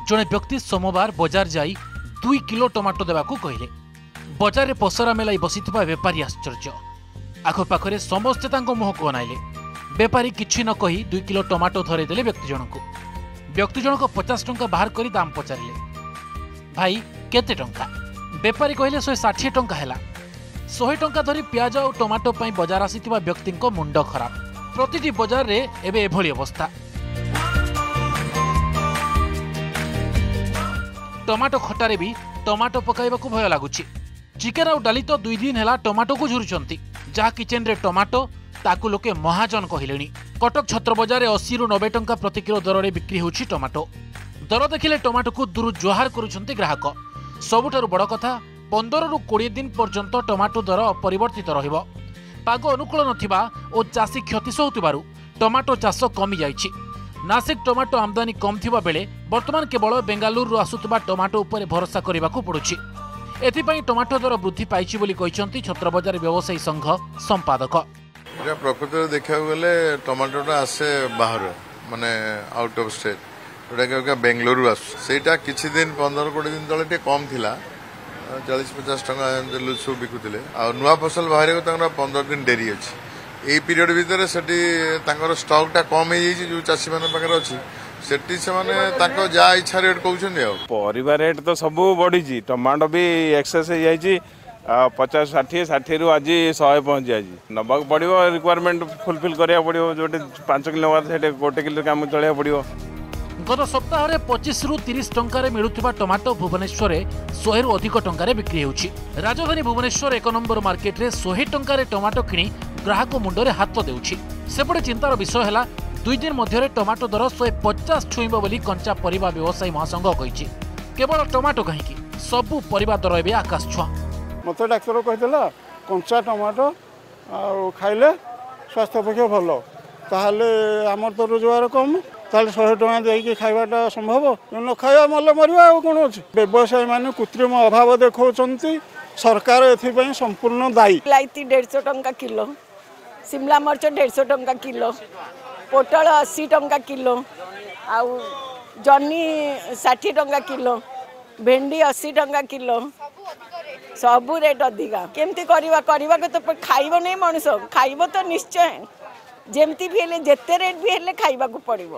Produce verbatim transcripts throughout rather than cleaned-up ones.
जड़े व्यक्ति सोमवार बजार जाई दुई किलो टमाटो देवाकू कहले। बजार में पसरा मेलाई बसिथिबा बेपारी आश्चर्य। आखपाखे समस्ते तांको मुह को अनाइले। बेपारी किछि न कही दुई किलो टमाटो धरे देले व्यक्ति जनक। व्यक्ति जनक पचास टंका बाहर करी दाम पचारे। भाई केते टंका? बेपारी कहले शहे षाठी टंका हैला। शहे टंका धरी प्याज और टमाटो पाई बजार आसीथिबा व्यक्ति मुंड खराब। प्रतिटी बजार रे एबे एभली अवस्था। टमाटो खटारे भी टमाटो पकाइबाकू भय लागुछि। चिकेन और डाली तो दुई दिन हैला टमाटो को झुरुचंती। जहा किचेन रे टमाटो ताकू लोके महाजन कहलेनी। कटक छत्र बजार अस्सी रु नब्बे टंका प्रति किलो दर रे बिक्री होछि टमाटो। दर देखिले टमाटो को दूर जुहार करुछंती ग्राहक। सबुठारु बड़ कथा पंद्रह रु बीस दिन पर्यंत टमाटो दर अपरिवर्तित रहिबो। पाग अनुकूल नथिबा और चाषी क्षति सहउतिबारु टमाटो चाष कमी जाइछि। नासिक टमाटो आमदानी कम थिबा बेले वर्तमान केवल बेंगालुरु आसुतबा टमाटो उपरे भरोसा करिबाकू पड़ुछि। एथिपाई टमाटो दर वृद्धि पाइछि बोली कहिसंती छत्र बजार व्यवसायी संघ संपादक। एटा प्रकृति देखा गले टमाटोटा आसे बाहर माने आउट ऑफ स्टेट एटा बेंगलुरु आस सेटा किछि दिन पंद्रह कोटी दिन तले टे कम थिला चालीस पचास टंका लुसु बिकुतिले आ नुआ फसल बाहर को पंद्रह दिन डेरी अछि। ए पीरियड भितर सेठी तांकर स्टॉक टा कम हे जो चाषी मान पाखर अछि सेठी से माने तांको जा इच्छा रेट कहउछन आ परिवार रेट तो सब बढ़ी जी। टमाटो भी एक्सेस हो जाइए पचास षाठी षाठी रु आज सौ पहुंच जाए नवा पड़ो रिक्वायरमेंट फुलफिल करा पड़ो जो पांच किलो गोटे किलो काम चलया पड़ो। गत सप्ताह में पच्चीस रु तीस टंकार मिलुथिबा टमाटो भुवनेश्वर सौ रु अधिक टंकार बिक्री होछि। राजधानी भुवनेश्वर एक नंबर मार्केट रे सौ टंकार टमाटो किणी ग्राहक मुंडरे हाथ देउछि। सेपटे चिंतार विषय है दुई दिन मध्य टमाटो दर शहे पचास छुईब बोली कंचा परिबा व्यवसायी महासंघ कहिछि। केवल टमाटो कहीं सबु परिबा दर एबे आकाश छुआ। मत डाक्तर कहला कंचा टमाटो खाइले स्वास्थ्य पक्ष भल ताहले आमर तो रोजगार कम ताहले सौ टका देके खाइबाटा संभव न खाइबा मले मरिबा आ कोन अछि। व्यवसायी माने कृत्रिम अभाव देखौचंती सरकार एथिपई संपूर्ण दायी। लाइती डेढ़ सौ टंका किलो, शिमला मर्च डेढ़ सौ टंका किलो, पोटल अस्सी टंका किलो, आउ जन्नी षाठी टंका किलो, भेंडी अस्सी टंका किलो, सबू रेट अधिका। केमती करवा करवा तो खाइब नहीं मनुष्य खाइब तो निश्चय जेमती भी हेले जेते रेट भी हेले खाइबा को पड़िबो।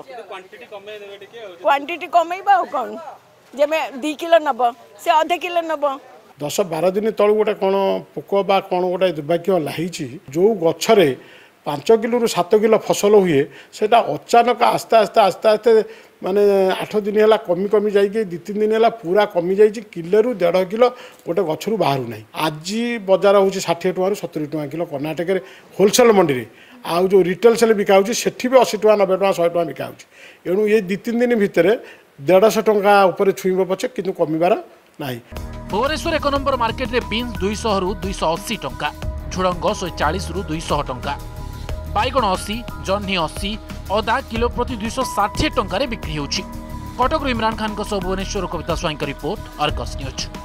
क्वांटिटी कमेइबा ओ कोन जे में दो किलो नब से आधे किलो नब। दस बार दिन तल गोटे कौन पोक बा कौन गोटे दुर्भाग्य लाही जो गछरे पांच किलो रु सात किलो फसल हुए सेटा अचानक आस्ते आस्ते आस्ते आस्ते माने आठ दिन है कमी कमी जाइए दु तीन दिन है पूरा कमी जाइए किलो रु डेढ़ किलो गोटे गचरू बाहर ना। आज बजार हूँ षाठी टकर सतुरी टका किलो कर्णाटक में होलसेल मंडी में आउ जो रिटेल सेल बिका सेठी भी अस्सी टका नब्बे टका शहे टका बिका एणु ये दु तीन दिन भितर देढ़श टका उपर छुईब पचे कि कमिबार नहीं। भुवनेश्वर एक नंबर मार्केट रे बीन्स दुई सौ रु दुई सौ अस्सी टंका, झुड़ंग शहे चालीस रु दुई सौ टंका, बैगण अस्सी, जह्नी अस्सी, अदा किलो प्रति दुई सौ षाठी टंका बिक्री होछि। कटक इमरान खान को भुवनेश्वर कविता स्वाई का रिपोर्ट, अर्गस न्यूज।